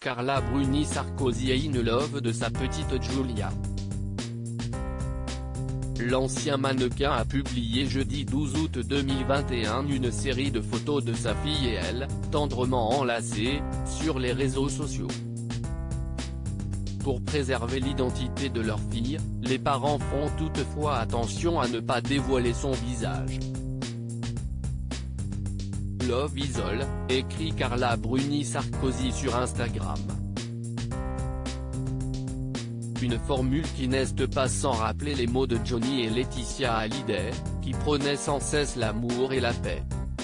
Carla Bruni Sarkozy est in love de sa petite Giulia. L'ancien mannequin a publié jeudi 12 août 2021 une série de photos de sa fille et elle, tendrement enlacées, sur les réseaux sociaux. Pour préserver l'identité de leur fille, les parents font toutefois attention à ne pas dévoiler son visage. Love isole, écrit Carla Bruni Sarkozy sur Instagram. Une formule qui n'est pas sans rappeler les mots de Johnny et Laetitia Hallyday, qui prônaient sans cesse l'amour et la paix.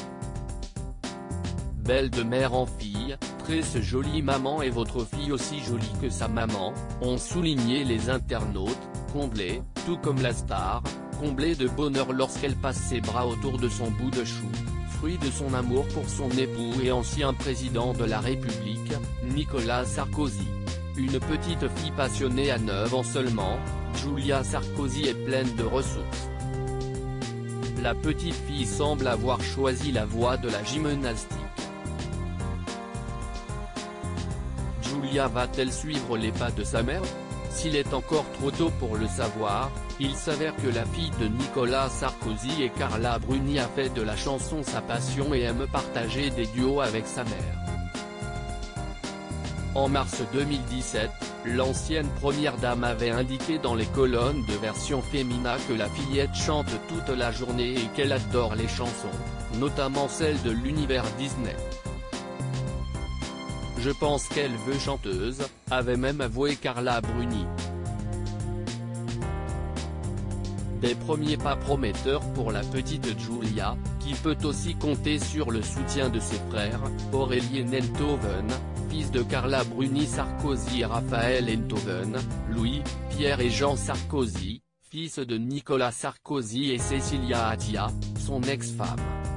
Belle de mère en fille, très jolie maman et votre fille aussi jolie que sa maman, ont souligné les internautes, comblés, tout comme la star, comblée de bonheur lorsqu'elle passe ses bras autour de son bout de chou, fruit de son amour pour son époux et ancien président de la République, Nicolas Sarkozy. Une petite fille passionnée à 9 ans seulement, Giulia Sarkozy est pleine de ressources. La petite fille semble avoir choisi la voie de la gymnastique. Giulia va-t-elle suivre les pas de sa mère? S'il est encore trop tôt pour le savoir, il s'avère que la fille de Nicolas Sarkozy et Carla Bruni a fait de la chanson sa passion et aime partager des duos avec sa mère. En mars 2017, l'ancienne première dame avait indiqué dans les colonnes de Version Femina que la fillette chante toute la journée et qu'elle adore les chansons, notamment celles de l'univers Disney. Je pense qu'elle veut chanteuse, avait même avoué Carla Bruni. Des premiers pas prometteurs pour la petite Giulia, qui peut aussi compter sur le soutien de ses frères, Aurélien Enthoven, fils de Carla Bruni Sarkozy et Raphaël Enthoven, Louis, Pierre et Jean Sarkozy, fils de Nicolas Sarkozy et Cécilia Attia, son ex-femme.